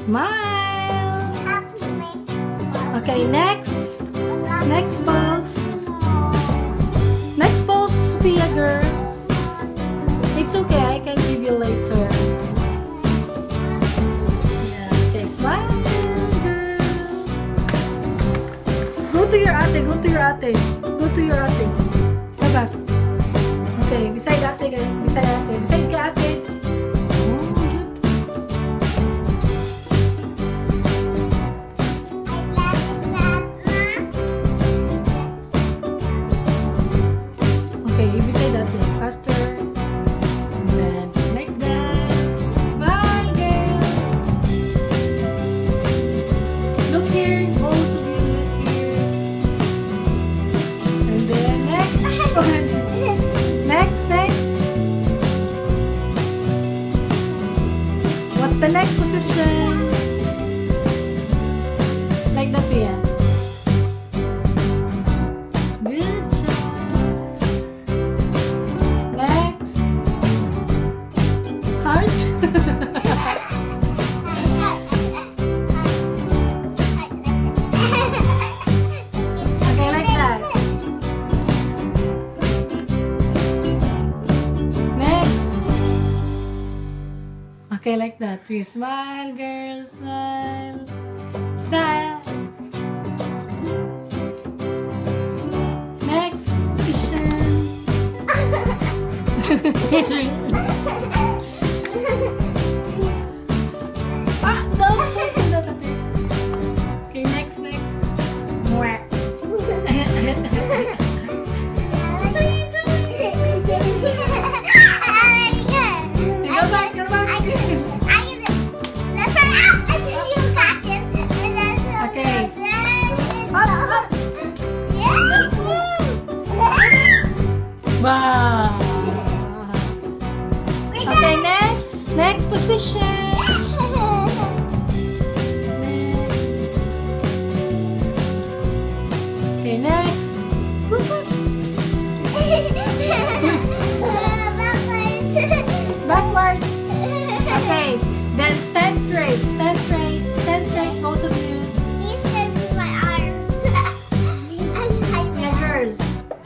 Smile. Okay, next. Next pose. Next pose, Sophia girl. It's okay, I can give you later. Yeah, okay, smile girl. Go to your ate, go to your ate. Go to your ate. Go back. Okay, beside ate kayo. Beside ate. Beside ka ate. The next position, like that, Pia. Good job. Next, heart. Okay, like that. Okay, like that. See, smile, girl, smile. Smile. Next position. Don't. Okay, next. Mwah. Wow. Okay, next position. Okay, next. Backwards. Okay, then stand straight, both of you. Please stand with my arms. Yeah, girls.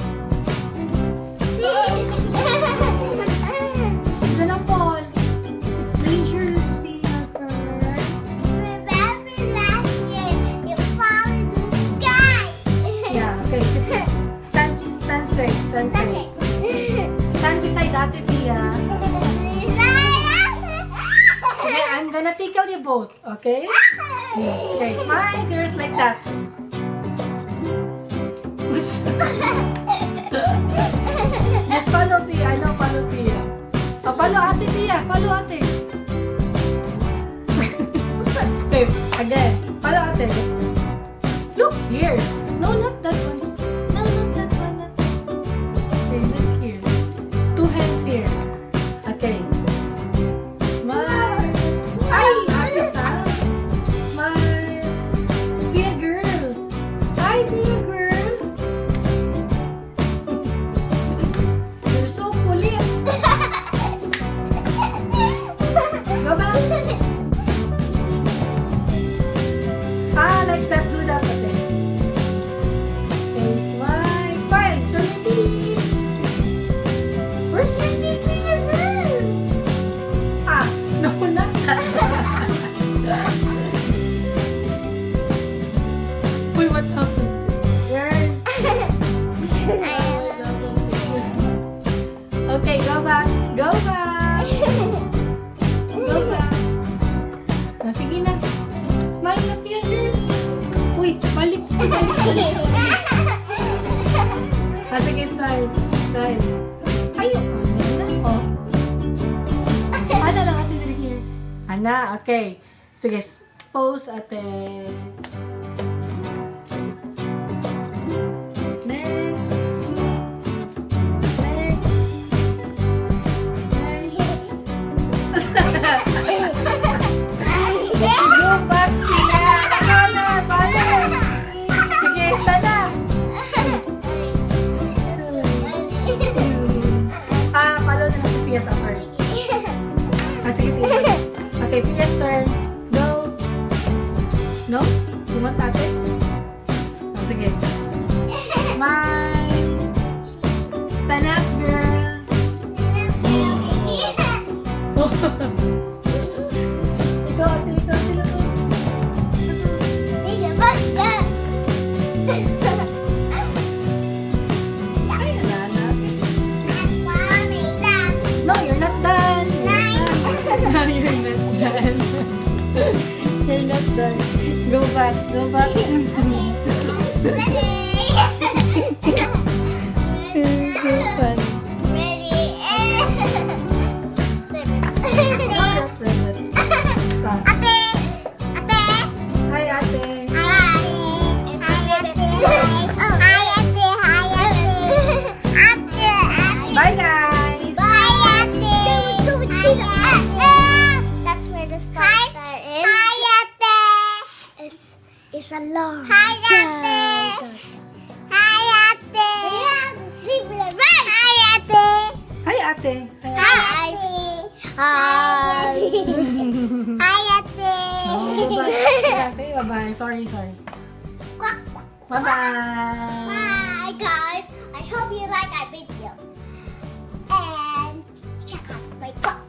You're gonna fall. It's dangerous, Pia girl. Remember last year you fell in the sky. Yeah, okay. Stand straight. Okay. Stand beside Ate Pia. Okay, I'm gonna tickle you both, okay? Okay, smile, girls, like that. Just follow Pia. I know follow Pia. Oh, follow Ate Pia. Follow Ate. Okay, again. Follow Ate. Look here. No, not that one. No, not that one. Okay, look here. 2 hands here. Okay. Smile. Ay, Ate Sam. Smile. Be a girl. Hi, be a girl. You're so kulit. Go back. Like that. Do that, Ate. Okay, smile. Smile. Show your teeth. Where's your teeth, be a girl? No, not that. Wait, what happened? Girl. Okay, go back. Go back. Go back. Sige na. Smile na, Pia girl. Uy, balik. Sige, style. Ayaw. Oh. Ana lang Ate diri here. Ana, okay. Sige, pose Ate. Next. Go back, Pia. Balik. Sige, stand up. Follow na lang si Pia sa first. Sige. Okay, Pia's turn. Go. No? You want ate? Oh, sige. Smile. Stand up, girl. Ito, ate, ito, sila to. Ay, wala na. No, you're not done. No, you're not done. You're not done. Go back. Go back. It's so fun. Hi, ate. Bye, guys. That's where the start is. It's a long Hi, Ate. Hi, Ate. Sleep with a run. Hi, Ate. Hi, ate. Hi, Ate. Hi. Hi, Ate. Oh, bye-bye. Say bye-bye. Sorry. Bye-bye. Bye, guys. I hope you like our video. And check out my book.